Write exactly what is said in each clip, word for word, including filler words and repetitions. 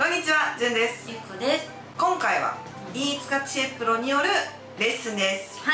こんにちは、じゅんです。 ゆっこです。 今回は飯塚千恵プロによるレッスンです。 はい、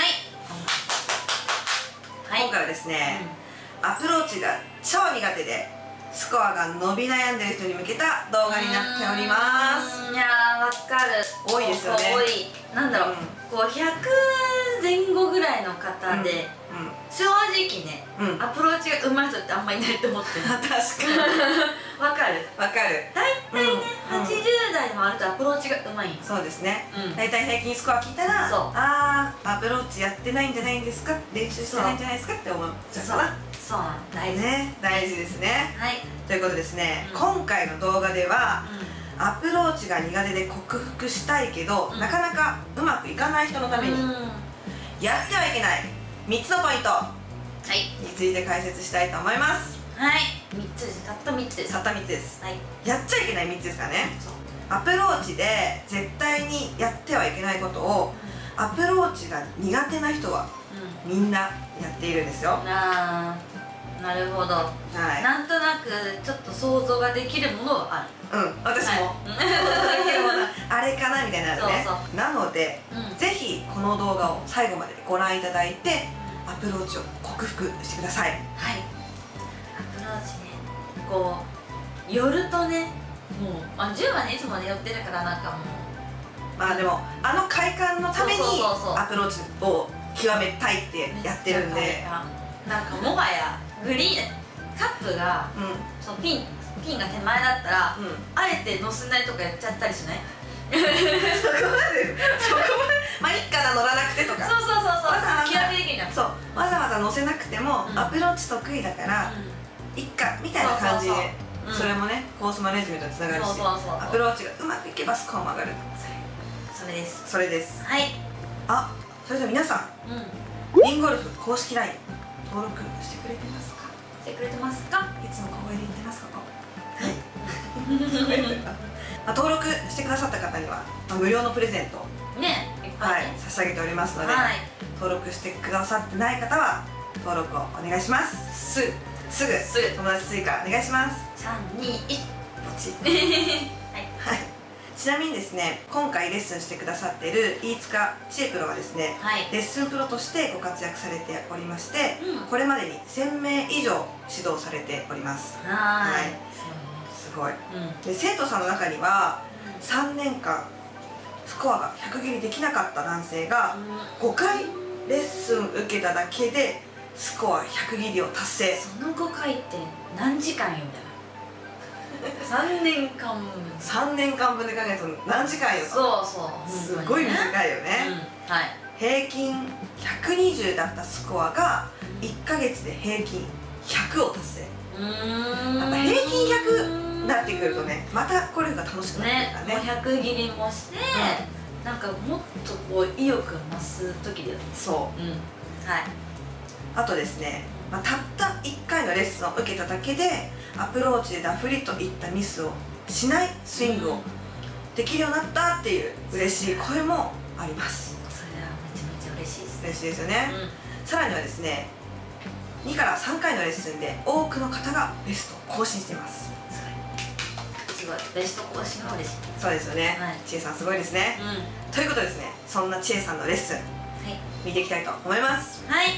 はい、 今回はですね、うん、アプローチが超苦手でスコアが伸び悩んでる人に向けた動画になっております。 いやー、わかる。 多いですよね。 多い。なんだろう、うん、こうひゃくぜん後ぐらいの方で、うんうん、正直ね、うん、アプローチが上手い人ってあんまりいないと思ってる。確かにわかるわかる。 大体ね、はちじゅう代もあるとアプローチが上手い。 そうですね。大体平均スコア聞いたら、ああアプローチやってないんじゃないんですか、練習してないんじゃないですかって思っちゃうかな。 そうなん、大事ね、大事ですね。 はい、 ということですね、今回の動画ではアプローチが苦手で克服したいけどなかなかうまくいかない人のためにやってはいけないみっつのポイントについて解説したいと思います。 はい、みっつです。たったみっつです。 たったみっつです。やっちゃいけないみっつですからね。アプローチで絶対にやってはいけないことをアプローチが苦手な人はみんなやっているんですよ。 あー、なるほど。はい、なんとなくちょっと想像ができるものはある。うん、 私もあれかなみたいなのね。なのでぜひこの動画を最後までご覧いただいてアプローチを克服してください。はい、 アプローチね、こう寄るとね、もう、まあ、じゅうはねいつもね寄ってるからなんかもう、 まあでもあの快感のためにアプローチを極めたいってやってるんで、 なんかもはやグリーンカップが、うん、そのピンピンが手前だったら、うん、あえて乗せないとかやっちゃったりしない？ そこまでそこまでまあいっかな、乗らなくてとか、 そうそうそうそう、気楽できるじゃん。そう、 わざわざ乗せなくても、うん、アプローチ得意だからいっかみたいな感じで、それもねコースマネジメントにつながるし、アプローチがうまくいけばスコアも上がる。 それですそれです。 はい。 あ、それでは皆さん、うん、リンゴルフ公式 ライン 登録してくれてますか？ してくれてますか？ いつも小声で言ってます。ここはい登録してくださった方には無料のプレゼントね、 はい差し上げておりますので、登録してくださってない方は登録をお願いします。すぐすぐすぐ友達追加お願いします。 さんにいちポチはい。ちなみにですね、今回レッスンしてくださっている飯塚千恵プロはですね、レッスンプロとしてご活躍されておりまして、これまでにせんめい以上指導されております。はい、すごい。で生徒さんの中にはさんねんかんスコアがひゃく切りできなかった男性がごかいレッスン受けただけでスコアひゃく切りを達成。 そのごかいって何時間よみたいな。さんねんかんぶん、 さんねんかんぶんで考えると何時間よと。 そうそう、 すごい短いよね。平均ひゃくにじゅうだったスコアがいっかげつで平均ひゃくを達成。やっぱ平均ひゃくになってくるとね、またこれが楽しくなってくるからね。 もうひゃく切りもして、なんかもっとこう意欲が増す時だよね。そう、はい。 あとですね、まあ、たったいっかいのレッスンを受けただけでアプローチでダフリといったミスをしないスイングをできるようになったっていう嬉しい声もあります。 それはめちゃめちゃ嬉しいです。 嬉しいですよね。うん、さらにはですね、にからさんかいのレッスンで多くの方がベストを更新しています。 すごい、ベスト更新も嬉しい。 そうですよね、はい、千恵さんすごいですね。うん、ということでですね、そんな千恵さんのレッスン、はい、見ていきたいと思います。 はい。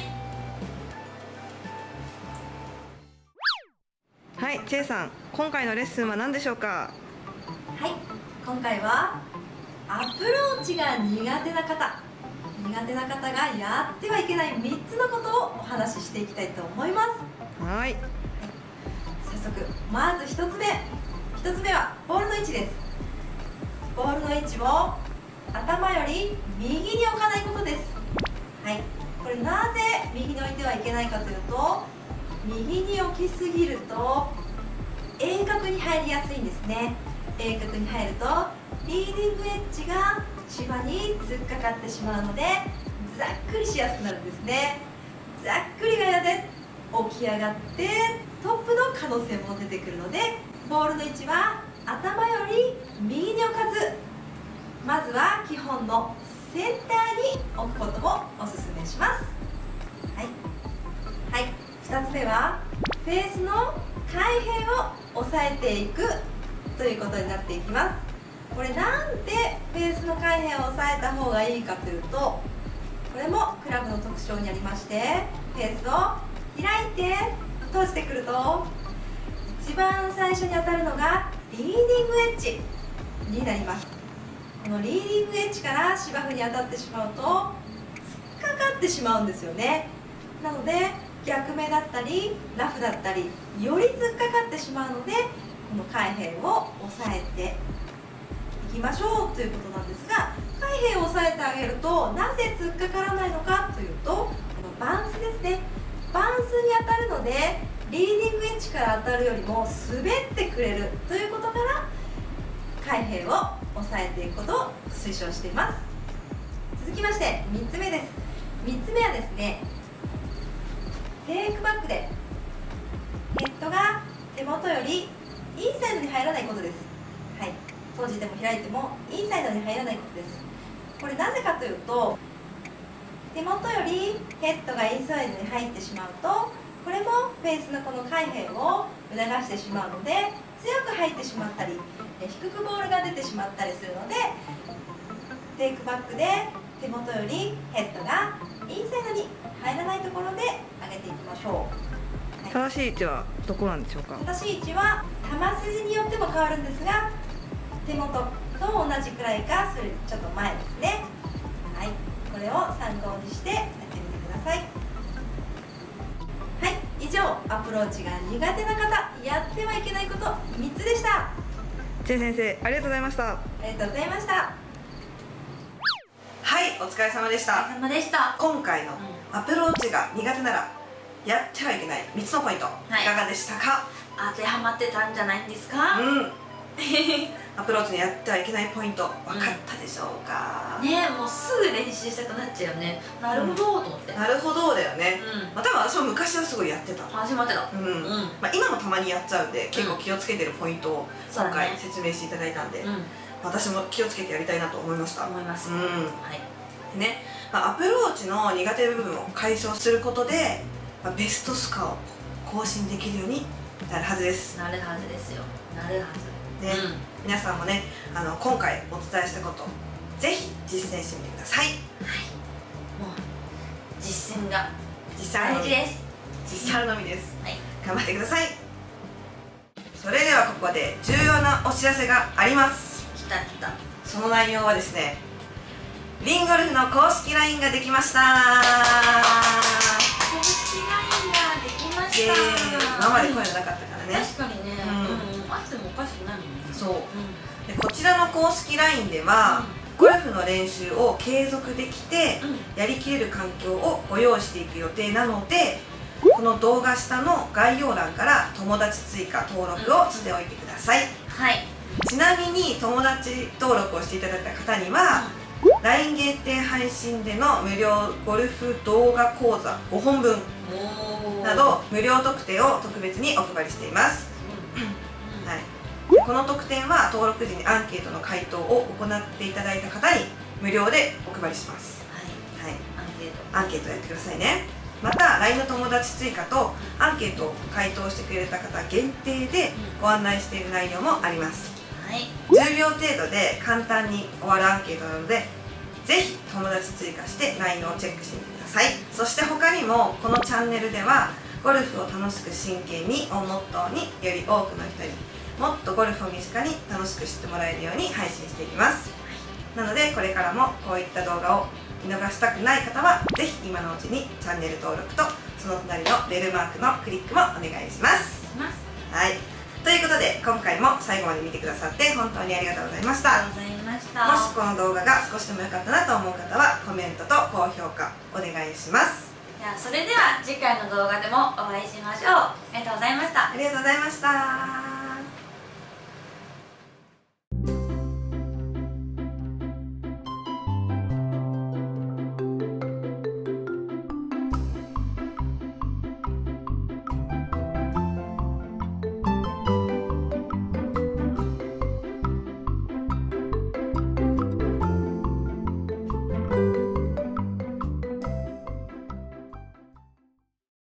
はい、千恵さん、今回のレッスンは何でしょうか？ はい、今回はアプローチが苦手な方、苦手な方がやってはいけないみっつのことをお話ししていきたいと思います。 はい。 早速、まずひとつめ、ひとつめはボールの位置です。ボールの位置を頭より右に置かないことです。はい、これなぜ右に置いてはいけないかというと、右に置きすぎると鋭角に入りやすいんですね。鋭角に入るとリーディングエッジが芝に突っかかってしまうのでざっくりしやすくなるんですね。ざっくりが嫌で起き上がってトップの可能性も出てくるので、ボールの位置は頭より右に置かず、まずは基本のセンターに置くことをおすすめします。はい、はい、ふたつめはフェースの開閉を抑えていくということになっていきます。これなんでフェースの開閉を抑えた方がいいかというと、これもクラブの特徴にありまして、フェースを開いて閉じてくると一番最初に当たるのがリーディングエッジになります。このリーディングエッジから芝生に当たってしまうと突っかかってしまうんですよね。なので逆目だったりラフだったりより突っかかってしまうので、この開閉を抑えていきましょうということなんですが、開閉を抑えてあげるとなぜ突っかからないのかというと、このバンスですね。バンスに当たるのでリーディングエッジから当たるよりも滑ってくれるということから開閉を抑えていくことを推奨しています。続きましてみっつめです。みっつめはですね、テイクバックでヘッドが手元よりインサイドに入らないことです。はい、閉じても開いてもインサイドに入らないことです。これなぜかというと、手元よりヘッドがインサイドに入ってしまうと、これもフェースのこの開閉を促してしまうので、強く入ってしまったり低くボールが出てしまったりするので、テイクバックで手元よりヘッドがインサイドに入らないところで上げていきましょう。はい、 正しい位置はどこなんでしょうか。 正しい位置は球筋によっても変わるんですが、手元と同じくらいかそれちょっと前ですね。はい、これを参考にしてやってみてください。はい、以上アプローチが苦手な方やってはいけないことみっつでした。 ジェイ先生ありがとうございました。 ありがとうございました。 はい、お疲れ様でした。 お疲れ様でした。 今回のアプローチが苦手ならやってはいけないみっつのポイント、はい、いかがでしたか。 当てはまってたんじゃないんですか。 うんアプローチにやってはいけないポイント分かったでしょうか。 うん、ねえ、もうすぐ練習したくなっちゃうよね。なるほどと思って、うん、 なるほどだよね。 うん、 まあ、多分私も昔はすごいやってた。 始まってた。 うん、うん、まあ、今もたまにやっちゃうんで、結構気をつけてるポイントを今回説明していただいたんで、うん、私も気をつけてやりたいなと思いました。 思います。 うん、 はい。 ね、まあ、アプローチの苦手部分を解消することで、まあ、ベストスコアを更新できるようになるはずです。 なるはずですよ。なるはず。 ね、うん、皆さんもね、あの今回お伝えしたことぜひ実践してみてください。はい、 もう実践が実践大事です。 実践のみです。 はい、 頑張ってください。それではここで重要なお知らせがあります。 きたきた。 その内容はですね、リンゴルフの公式 ライン ができました。 公式 ライン ができました。 今までこういうのなかったからね。 確かにね、うん、あってもおかしくないもんね。 そう、うん、でこちらの公式 ライン では、うん、ゴルフの練習を継続できて、うん、やりきれる環境をご用意していく予定なので、この動画下の概要欄から友達追加登録をしておいてください。 はい。 ちなみに友達登録をしていただいた方には、うん、ライン 限定配信での無料ゴルフ動画講座ごほんぶんなど無料特典を特別にお配りしています。はい、この特典は登録時にアンケートの回答を行っていただいた方に無料でお配りします。はい、はい、アンケートやってくださいね。また ライン の友達追加とアンケートを回答してくれた方限定でご案内している内容もあります。はい、じゅうびょう程度で簡単に終わるアンケートなので、ぜひ友達追加して ライン をチェックしてみてください。そして他にもこのチャンネルではゴルフを楽しく真剣にをモットーに、より多くの人にもっとゴルフを身近に楽しく知ってもらえるように配信していきます。なのでこれからもこういった動画を見逃したくない方はぜひ今のうちにチャンネル登録とその隣のベルマークのクリックもお願いします。はい、ということで今回も最後まで見てくださって本当にありがとうございました。 ありがとうございました。 もしこの動画が少しでも良かったなと思う方はコメントと高評価お願いします。 ではそれでは次回の動画でもお会いしましょう。ありがとうございました。 ありがとうございました。